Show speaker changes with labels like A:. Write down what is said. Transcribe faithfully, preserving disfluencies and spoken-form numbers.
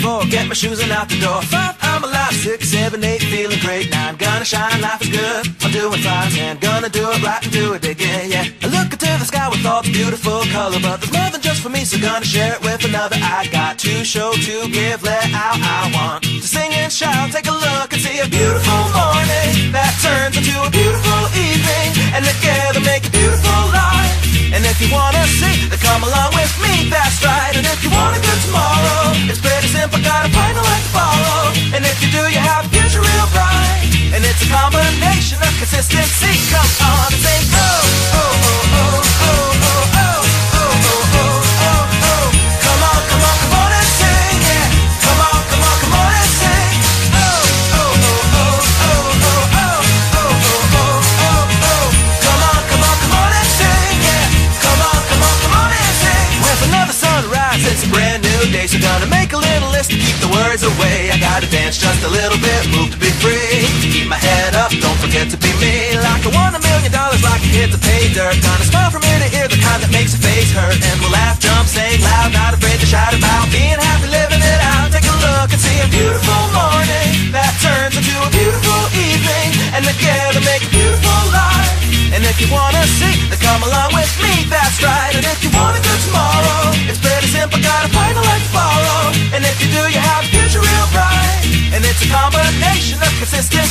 A: four, get my shoes and out the door. Five, I'm alive. Six, seven, eight, feeling great. Nine, gonna shine, life is good. I'm doing fine, ten, gonna do it right and do it again, yeah. I look into the sky with all the beautiful color, but there's more than just for me, so gonna share it with another. I got to show, to give, let out. I want to sing and shout. Take a look and see a beautiful morning that turns into a beautiful evening, and together make a beautiful life. And if you wanna see, then come along with me, that's right. And if you want a good tomorrow, it's pretty simple, got a partner like to follow. And if you do, you have a future real bright. And it's a combination of consistency. Come on and say oh, oh, oh, oh, oh, oh, oh, oh, oh, oh, oh, oh. Come on, come on, come on and sing, yeah. Come on, come on, come on and sing. Oh, oh, oh, oh, oh, oh, oh, oh, oh, oh, oh, oh. Come on, come on, come on and sing, yeah. Come on, come on, come on and sing. With another sunrise, it's a brand new day, so gonna make a little list to keep the words away. I gotta dance just a little bit, move to be free. Keep my head up, don't forget to be me. Like I won a million dollars, like a kid to pay dirt. Gonna smile from ear to ear, the kind that makes your face hurt. And we'll laugh, jump, sing loud, not afraid to shout about being happy, living it out. Take a look and see a beautiful morning that turns into a beautiful evening, and together make a beautiful life. And if you wanna see, then come along with me, that's right. And if you want a good tomorrow, it's pretty simple, got a partner like to follow. And if you do, you have a future real bright. And it's a combination of consistency